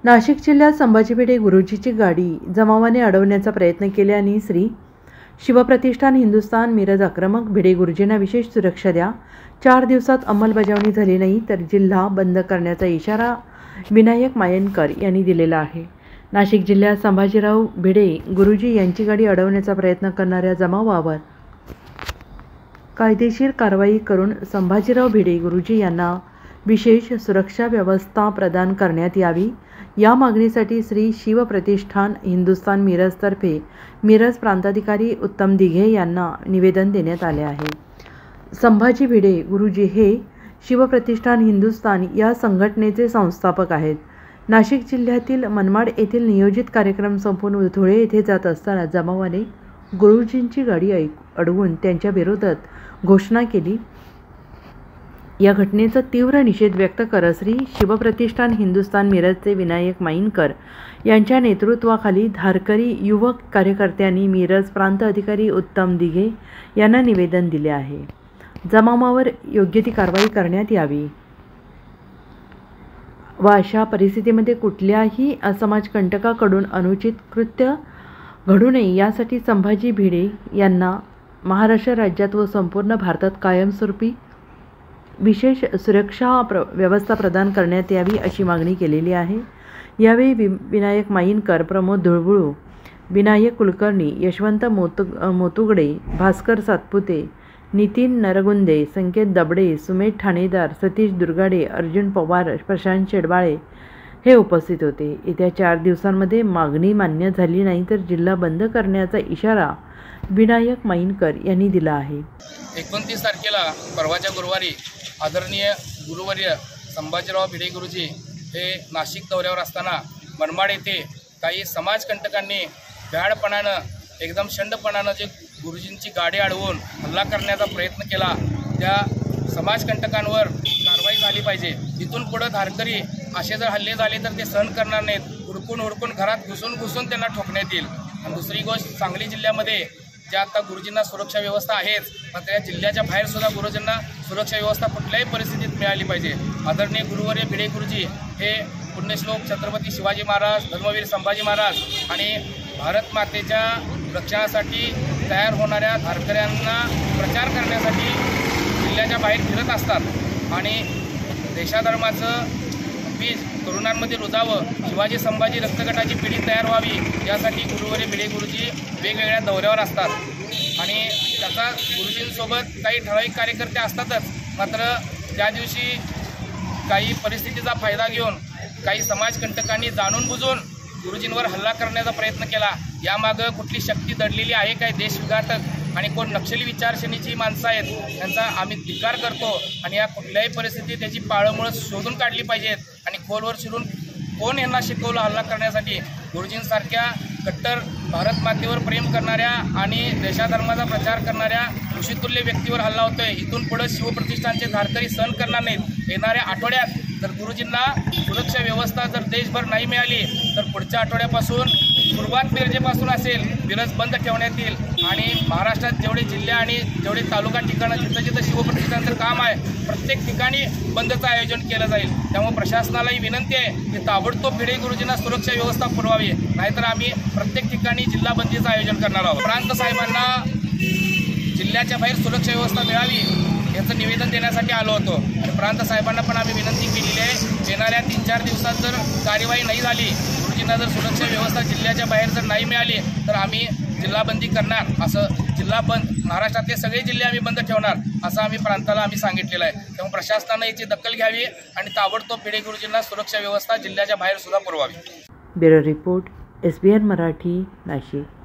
नाशिक जिल्ह्यात संभाजी भिडे गुरुजीची गाडी जमावाने अडवण्याचा प्रयत्न केल्याने श्री शिवप्रतिष्ठान हिंदुस्थान मिरज आक्रमक भिडे गुरुजींना विशेष सुरक्षा द्या, 4 दिवसात अंमलबजावणी झाली नाही तर जिल्हा बंद करण्याचा इशारा विनायक मायनकर यांनी दिलेला आहे। नाशिक जिल्ह्यात संभाजीराव भिडे गुरुजी यांची गाडी अडवण्याचा प्रयत्न करणाऱ्या जमावावर कायदेशीर कारवाई करून संभाजीराव भिडे गुरुजी यांना विशेष सुरक्षा व्यवस्था प्रदान करण्यात यावी, या मागणीसाठी श्री शिवप्रतिष्ठान हिंदुस्थान मिरजतर्फे मिरज प्रांताधिकारी उत्तम दिघे यांना निवेदन देण्यात आले आहे। संभाजी भिडे गुरुजी हे शिवप्रतिष्ठान हिंदुस्थान या संघटनेचे संस्थापक आहेत। नाशिक जिल्ह्यातील मनमाड येथील नियोजित कार्यक्रम संपून धुळे येथे जात असताना जमावाने गुरुजींची गाडी अडवून त्यांच्या विरोधात घोषणा केली। या घटनेचा तीव्र निषेध व्यक्त करत श्री शिवप्रतिष्ठान हिंदुस्थान मिरजचे विनायक मायनकर यांच्या नेतृत्वाखाली धारकरी युवक कार्यकर्त्यांनी मिरज प्रांत अधिकारी उत्तम दिघे यांना निवेदन दिले आहे। जमावावर योग्य ती कारवाई करण्यात यावी व अशा परिस्थितीमध्ये कुठल्याही असमाजकंटकाकडून अनुचित कृत्य घडू नये यासाठी संभाजी भिडे यांना महाराष्ट्र राज्यात व संपूर्ण भारतात कायमस्वरूपी विशेष सुरक्षा व्यवस्था प्रदान करण्यात यावी अशी मागणी केलेली आहे। यावेळी विनायक मायनकर, प्रमोद धुळबुळू, विनायक कुलकर्णी, यशवंत मोतुगडे, भास्कर सातपुते, नितीन नरगुंदे, संकेत दबडे, सुमेध ठाणेदार, सतीश दुर्गाडे, अर्जुन पवार, प्रशांत शेडबाळे हे उपस्थित होते। येत्या 4 दिवसांमध्ये मागणी मान्य झाली नाही तर जिल्हा बंद करण्याचा इशारा विनायक मायनकर यांनी दिला आहे। 29 तारखेला परवाच्या गुरुवारी आदरणीय गुरुवर्य संभाजीराव भिडे गुरुजी हे नाशिक दौऱ्यावर असताना मनमाड येथे काही समाजकंटकांनी भ्याडपणानं एकदम शंडपणानं जे गुरुजींची गाडी अडवून हल्ला करण्याचा प्रयत्न केला, त्या समाजकंटकांवर कारवाई झाली पाहिजे। इथून पुढे धारकरी असे जर हल्ले झाले तर ते सहन करणार नाहीत, हुडकून घरात घुसून त्यांना ठोकण्यात येईल। आणि दुसरी गोष्ट, सांगली जिल्ह्यामध्ये ज्या आता गुरुजींना सुरक्षा व्यवस्था आहेच, मात्र या जिल्ह्याच्या बाहेर सुद्धा गुरुजींना सुरक्षा व्यवस्था कुठल्याही परिस्थितीत मिळाली पाहिजे। आदरणीय गुरुवर्य भिडे गुरुजी हे पुण्यश्लोक छत्रपती शिवाजी महाराज, धर्मवीर संभाजी महाराज आणि भारत मातेच्या रक्षणासाठी तयार होणाऱ्या धारकऱ्यांना प्रचार करण्यासाठी जिल्ह्याच्या बाहेर फिरत असतात आणि देशाधर्माचं बीज तरुणांमध्ये रुजावं, शिवाजी संभाजी रक्तगटाची पिढी तयार व्हावी यासाठी गुरुवर्य भिडे गुरुजी वेगवेगळ्या दौऱ्यावर असतात आणि त्याचा गुरुजींसोबत काही ठराविक कार्यकर्ते असतातच। मात्र त्या दिवशी काही परिस्थितीचा फायदा घेऊन काही समाजकंटकांनी जाणून बुजून गुरुजींवर हल्ला करण्याचा प्रयत्न केला। यामागं कुठली शक्ती दडलेली आहे काय, देशविघातक आणि कोण नक्षली विचारसरणीची माणसं आहेत त्यांचा आम्ही धिक्कार करतो आणि या कुठल्याही परिस्थितीत त्याची पाळंमुळं शोधून काढली पाहिजेत आणि खोलवर शिरून कोण यांना शिकवलं हल्ला करण्यासाठी। गुरुजींसारख्या कट्टर भारत मातेवर प्रेम करणाऱ्या आणि देशाधर्माचा प्रचार करणाऱ्या ऋषितुल्य व्यक्तीवर हल्ला होतोय। इथून पुढे शिवप्रतिष्ठानचे धारकरी सहन करणार नाहीत। येणाऱ्या आठवड्यात जर गुरुजींना सुरक्षा व्यवस्था जर देशभर नाही मिळाली तर पुढच्या आठवड्यापासून सुरुवात मिरजेपासून असेल, मिरज बंद ठेवण्यात येईल आणि महाराष्ट्रात जेवढे जिल्हे आणि जेवढे तालुका ठिकाणं जिथं शिवप्रतिष्ठानचं काम आहे प्रत्येक ठिकाणी बंदचं आयोजन केलं जाईल। त्यामुळे प्रशासनालाही विनंती आहे की ताबडतोब भिडे गुरुजींना सुरक्षा व्यवस्था पुरवावी, नाहीतर आम्ही प्रत्येक ठिकाणी जिल्हा बंदीचं आयोजन करणार आहोत। प्रांत साहेबांना जिल्ह्याच्या बाहेर सुरक्षा व्यवस्था मिळावी याचं निवेदन देण्यासाठी आलो होतो आणि प्रांत साहेबांना पण आम्ही विनंती केलेली आहे, येणाऱ्या 3-4 दिवसात जर कार्यवाही नाही झाली, गुरुजींना जर सुरक्षा व्यवस्था जिल्ह्याच्या बाहेर जर नाही मिळाली तर आम्ही जिल्हाबंदी करणार। असं जिल्हा बंद, महाराष्ट्रातले सगळे जिल्हे आम्ही बंद ठेवणार असं आम्ही प्रांताला आम्ही सांगितलेलं आहे। त्यामुळे प्रशासनानं याची दखल घ्यावी आणि ताबडतोब भिडे गुरुजींना सुरक्षा व्यवस्था जिल्ह्याच्या बाहेर सुद्धा पुरवावी। Bureau report, SBN Marathi, Nashik.